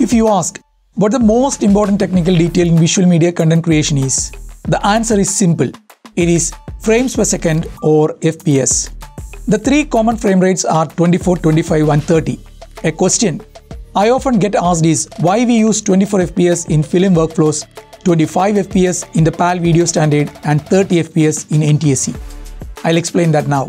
If you ask what the most important technical detail in visual media content creation is, the answer is simple. It is frames per second or FPS. The three common frame rates are 24, 25 and 30. A question I often get asked is why we use 24 fps in film workflows, 25 fps in the PAL video standard and 30 fps in NTSC. I'll explain that now.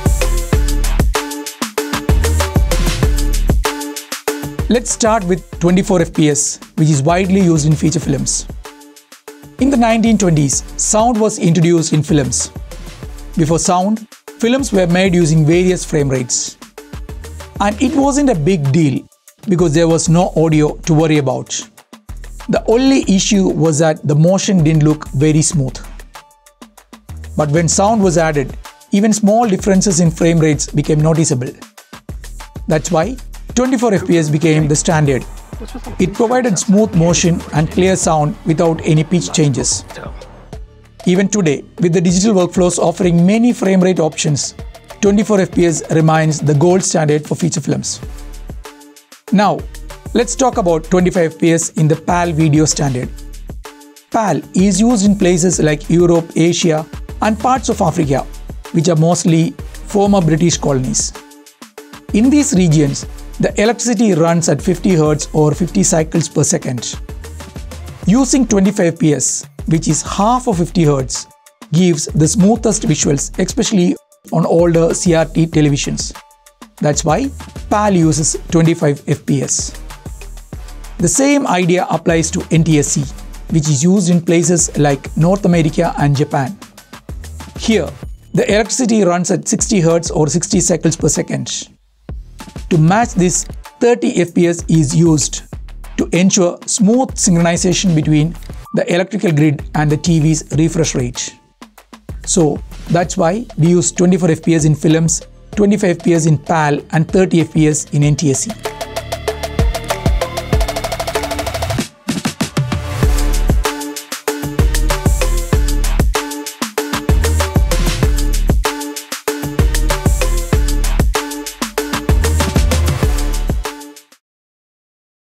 Let's start with 24 fps, which is widely used in feature films. In the 1920s, sound was introduced in films. Before sound, films were made using various frame rates. And it wasn't a big deal because there was no audio to worry about. The only issue was that the motion didn't look very smooth. But when sound was added, even small differences in frame rates became noticeable. That's why 24 fps became the standard. It provided smooth motion and clear sound without any pitch changes. Even today, with the digital workflows offering many frame rate options, 24 fps remains the gold standard for feature films. Now, let's talk about 25 fps in the PAL video standard. PAL is used in places like Europe, Asia and parts of Africa, which are mostly former British colonies. In these regions, the electricity runs at 50 Hz or 50 cycles per second. Using 25 fps, which is half of 50 Hz, gives the smoothest visuals, especially on older CRT televisions. That's why PAL uses 25 fps. The same idea applies to NTSC, which is used in places like North America and Japan. Here, the electricity runs at 60 Hz or 60 cycles per second. To match this, 30 fps is used to ensure smooth synchronization between the electrical grid and the TV's refresh rate. So that's why we use 24 fps in films, 25 fps in PAL and 30 fps in NTSC.